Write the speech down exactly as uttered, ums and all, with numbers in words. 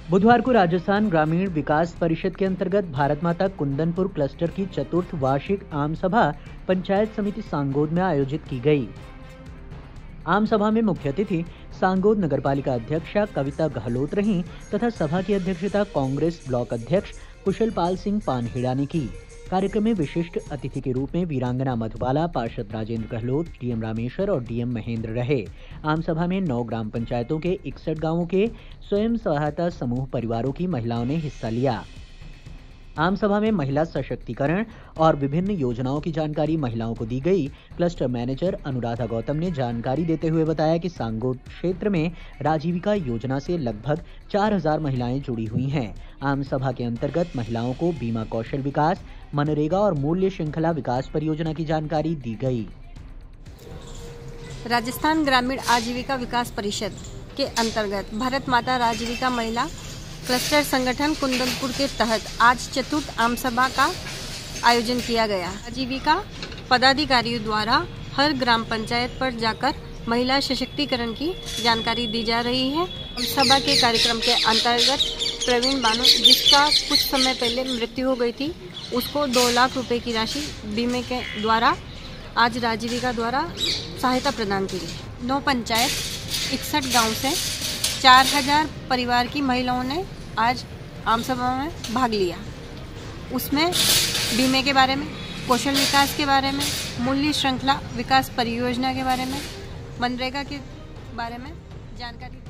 बुधवार को राजस्थान ग्रामीण विकास परिषद के अंतर्गत भारत माता कुंदनपुर क्लस्टर की चतुर्थ वार्षिक आम सभा पंचायत समिति सांगोद में आयोजित की गई। आम सभा में मुख्य अतिथि सांगोद नगरपालिका अध्यक्षा कविता गहलोत रहीं तथा सभा की अध्यक्षता कांग्रेस ब्लॉक अध्यक्ष कुशल पाल सिंह पानहेड़ा ने की। कार्यक्रम में विशिष्ट अतिथि के रूप में वीरांगना मधुबाला, पार्षद राजेंद्र गहलोत, डीएम रामेश्वर और डीएम महेंद्र रहे। आम सभा में नौ ग्राम पंचायतों के इकसठ गांवों के स्वयं सहायता समूह परिवारों की महिलाओं ने हिस्सा लिया। आम सभा में महिला सशक्तिकरण और विभिन्न योजनाओं की जानकारी महिलाओं को दी गई। क्लस्टर मैनेजर अनुराधा गौतम ने जानकारी देते हुए बताया कि सांगोद क्षेत्र में राजीविका योजना से लगभग चार हज़ार महिलाएं जुड़ी हुई हैं। आम सभा के अंतर्गत महिलाओं को बीमा कौशल विकास, मनरेगा और मूल्य श्रृंखला विकास परियोजना की जानकारी दी गई। राजस्थान ग्रामीण आजीविका विकास परिषद के अंतर्गत भारत माता राजीविका महिला क्लस्टर संगठन कुंदनपुर के तहत आज चतुर्थ आम सभा का आयोजन किया गया। आजीविका पदाधिकारियों द्वारा हर ग्राम पंचायत पर जाकर महिला सशक्तिकरण की जानकारी दी जा रही है। सभा के कार्यक्रम के अंतर्गत प्रवीण बानो, जिसका कुछ समय पहले मृत्यु हो गई थी, उसको दो लाख रुपए की राशि बीमे के द्वारा आज राजीविका द्वारा सहायता प्रदान की गई। नौ पंचायत इकसठ गाँव से चार हजार परिवार की महिलाओं ने आज आम सभा में भाग लिया। उसमें बीमे के बारे में, कौशल विकास के बारे में, मूल्य श्रृंखला विकास परियोजना के बारे में, मनरेगा के बारे में जानकारी